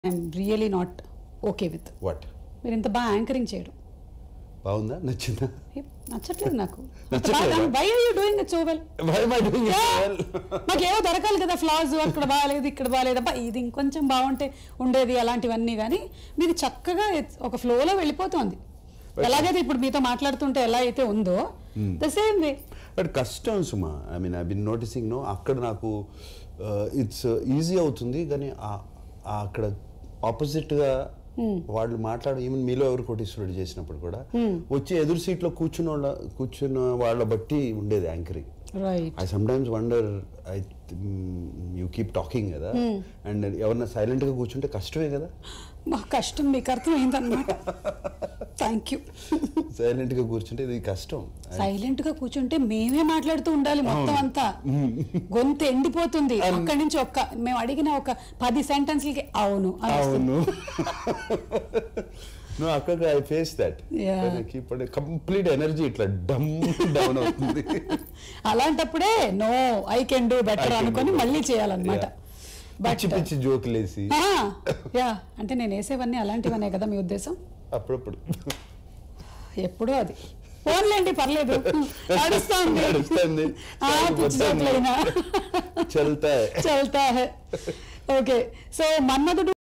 I'm really not okay with what మీరు ఇంత బాగా యాంకరింగ్ చేయడం బాగుందా నచ్చిందా నచ్చట్లేదు నాకు నచ్చట్లేదా? Why are you doing it so well Why am I doing it well? నాకు ఏవో దొరకాలి కదా ఫ్లాస్ అక్కడ బాగాలేదు ఇక్కడ బాగాలేదు అబ్బా ఇది ఇంకొంచెం బాగుంటే ఉండేది అలాంటివన్నీ కానీ మీది చక్కగా ఒక ఫ్లోలో వెళ్ళిపోతుంది ఎలాగైతే ఇప్పుడు మీతో మాట్లాడుతుంటే ఎలా అయితే ఉందో ద సేమ్ వే బట్ కష్టం సుమా I mean I been noticing no అక్కడ నాకు ఇట్స్ ఈజీ అవుతుంది కానీ అక్కడ ఆపోజిట్గా వాళ్ళు మాట్లాడు ఈవెన్ మీలో ఎవరు కోటీశ్వరుడు చేసినప్పుడు కూడా వచ్చి ఎదురు సీట్లో కూర్చున్న వాళ్ళ బట్టి ఉండేది anchoring. Right I sometimes wonder you keep talking కదా అండ్ ఎవరన్నా సైలెంట్గా కూర్చుంటే కష్టమే కదా. మా కష్టం మీకు అర్థమైందన్నమాట. Thank you. సైలెంట్గా కూర్చుంటే ఇది కష్టం. సైలెంట్ గా కూర్చుంటే మేమే మాట్లాడుతూ ఉండాలి మొత్తం అంతా గొంతు ఎండిపోతుంది. అక్కడి నుంచి మేము అడిగిన ఒక 10 సెంటెన్స్లకి అవును అవును No, అక్కడ I face that complete energy ఇట్లా డమ్ డౌన్ అవుతుంది. అలాంటప్పుడే no I can do better అనుకొని మళ్ళీ చేయాలన్నమాట. పిచ్చి పిచ్చి జోకులేసి యా అంటే నేను వేసేవన్నీ అలాంటివనే కదా మీ ఉద్దేశం? అప్పుడప్పుడు ఎప్పుడూ అది ఫోన్లేండి పర్లేదు నడుస్తుంది చల్తా ఓకే. సో మన్మధుడు